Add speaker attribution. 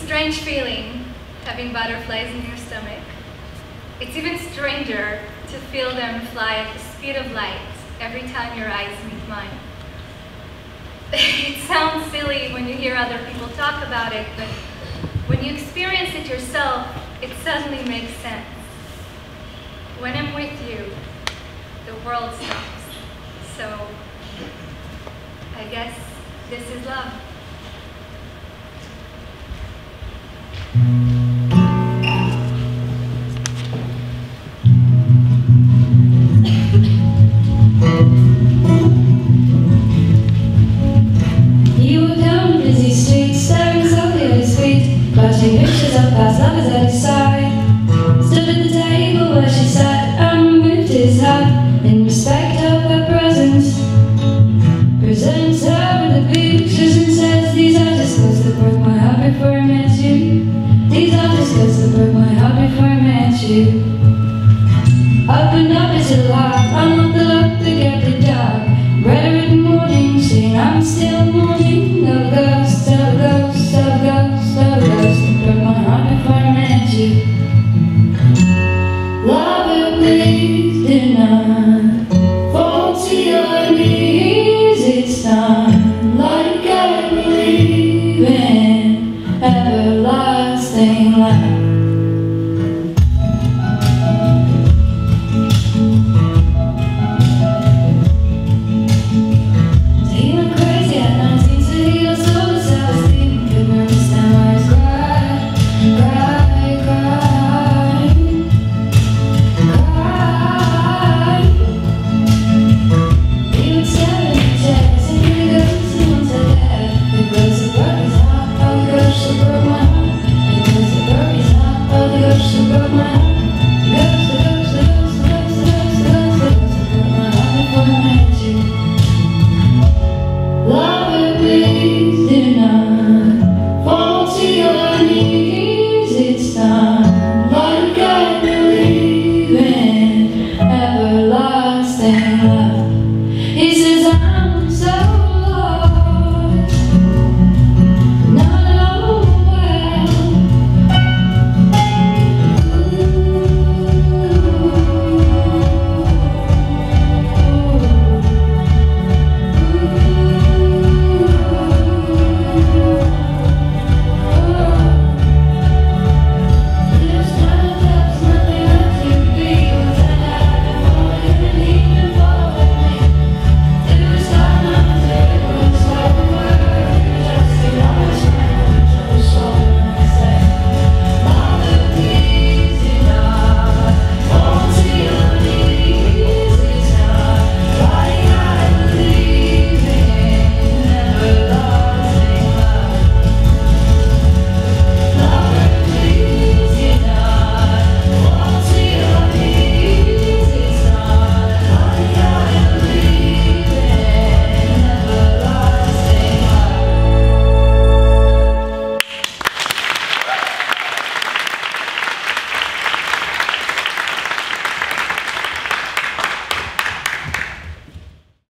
Speaker 1: strange feeling, having butterflies in your stomach. It's even stranger to feel them fly at the speed of light every time your eyes meet mine. It sounds silly when you hear other people talk about it, but when you experience it yourself, it suddenly makes sense. When I'm with you, the world stops. So, I guess this is love.
Speaker 2: He walked down busy streets, staring softly at his feet, flashing pictures of past lovers at his side. Stood at the table where she sat and moved his hat in respect of her presence. Presents her with the pictures and says, these are just words that broke my heart before I met you. These are just words that broke my heart before I met you. Opened up his heart, unlocked the lock to get the dark. Read a written warning saying I'm still more.